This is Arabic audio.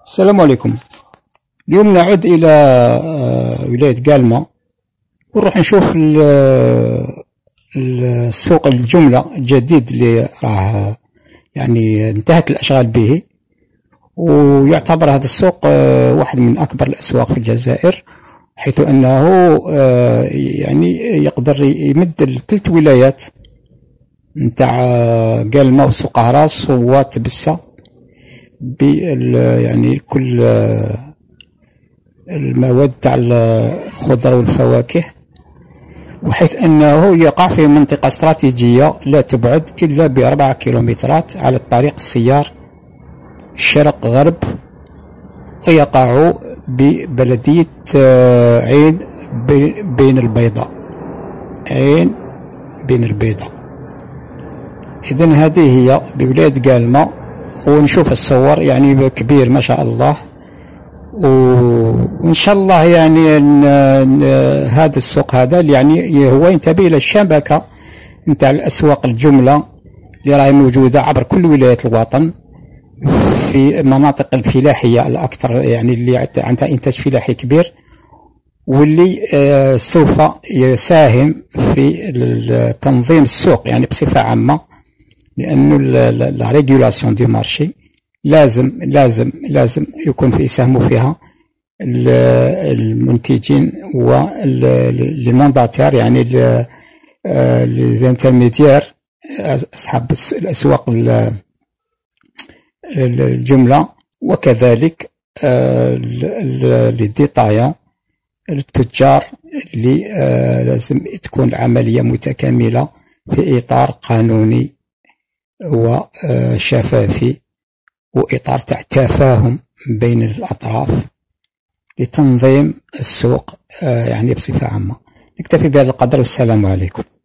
السلام عليكم. اليوم نعود إلى ولاية قالمة ونروح نشوف السوق الجملة الجديد اللي راه يعني انتهت الأشغال به، ويعتبر هذا السوق واحد من أكبر الأسواق في الجزائر، حيث أنه يعني يقدر يمد لثلاث ولايات نتاع قالمة وسوق هراس وتبسة يعني كل المواد تاع الخضر والفواكه، وحيث أنه يقع في منطقة استراتيجية لا تبعد إلا ب4 كيلومترات على الطريق السيار شرق غرب، ويقع ببلدية عين بين البيضاء. إذن هذه هي بولاية قالمة، ونشوف الصور يعني كبير ما شاء الله، وإن شاء الله يعني هذا السوق هذا يعني هو ينتمي إلى الشبكة نتاع الأسواق الجملة اللي راهي موجودة عبر كل ولايات الوطن في المناطق الفلاحية الأكثر، يعني اللي عندها إنتاج فلاحي كبير، واللي سوف يساهم في تنظيم السوق يعني بصفة عامة، لأنه لا ريغولاسيون دو مارشي لازم يكون يساهموا فيها المنتجين والمانداتير، يعني ليزانترميديير أصحاب الأسواق الجملة، وكذلك لي ديتايون التجار اللي لازم تكون العملية متكاملة في إطار قانوني وشفافي، وإطار تاع تفاهم بين الأطراف لتنظيم السوق يعني بصفة عامة. نكتفي بهذا القدر، والسلام عليكم.